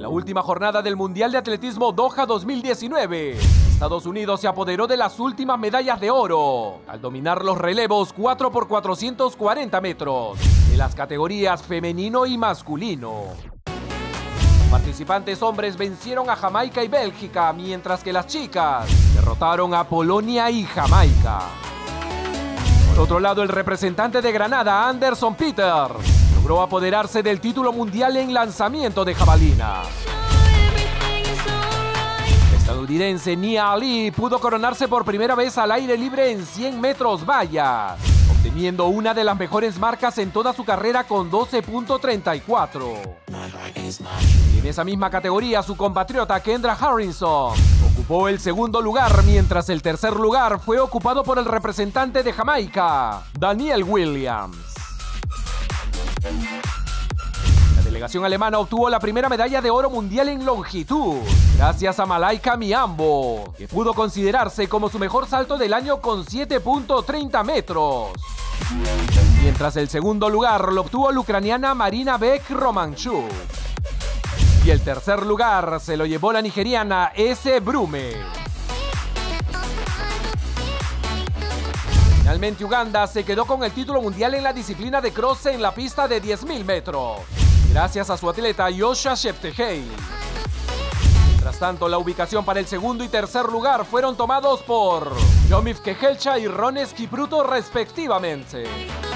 la última jornada del Mundial de Atletismo Doha 2019, Estados Unidos se apoderó de las últimas medallas de oro al dominar los relevos 4x440 metros de las categorías femenino y masculino. Los participantes hombres vencieron a Jamaica y Bélgica, mientras que las chicas derrotaron a Polonia y Jamaica. Por otro lado, el representante de Granada, Anderson Peter, logró apoderarse del título mundial en lanzamiento de jabalina. El estadounidense Nia Ali pudo coronarse por primera vez al aire libre en 100 metros vallas, obteniendo una de las mejores marcas en toda su carrera con 12.34. En esa misma categoría, su compatriota Kendra Harrison ocupó el segundo lugar, mientras el tercer lugar fue ocupado por el representante de Jamaica, Daniel Williams. La delegación alemana obtuvo la primera medalla de oro mundial en longitud, gracias a Malaika Mihambo, que pudo considerarse como su mejor salto del año con 7.30 metros. Mientras el segundo lugar lo obtuvo la ucraniana Marina Bek-Romanchuk. Y el tercer lugar se lo llevó la nigeriana S. Brume. Finalmente Uganda se quedó con el título mundial en la disciplina de cross en la pista de 10.000 metros, gracias a su atleta Joshua Cheptegei. Mientras tanto, la ubicación para el segundo y tercer lugar fueron tomados por Yomif Kehelcha y Rones Kipruto respectivamente.